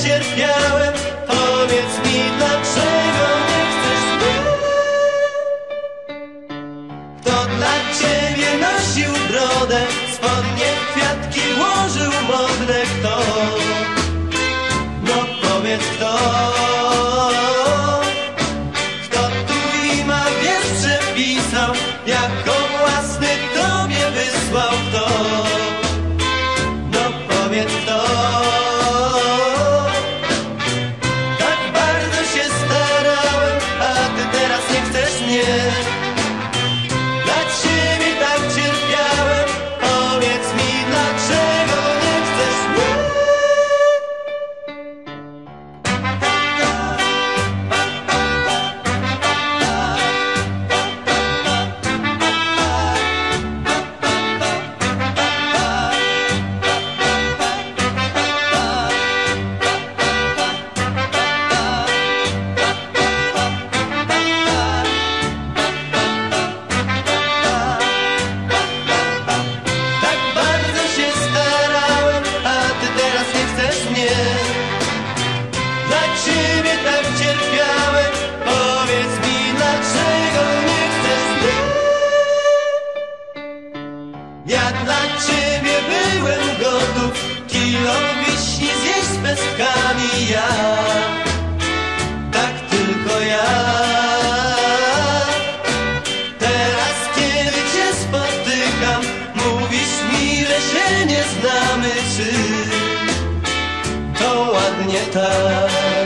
cierpiałem, powiedz mi, dlaczego nie chcesz mnie? Kto dla ciebie nosił brodę, spodnie, kwiatki włożył modne? Kto? No powiedz kto? Kto twój ma wiersz przepisał, jako własny tobie wysłał? Kto? No powiedz kto? Tak bardzo się starałem, a ty teraz nie chcesz mnie. Dla ciebie tak cierpiałem, powiedz mi, dlaczego nie chcesz mnie? Tak bardzo się starałem, a ty teraz nie chcesz mnie. Dla ciebie tak cierpiałem, powiedz mi, dlaczego nie chcesz mnie? Ja dla ciebie byłem gotów kilo wiśni zjeść z pestkami. Ja, tak tylko ja. Teraz kiedy cię spotykam, mówisz mi, że się nie znamy. Czy to ładnie tak?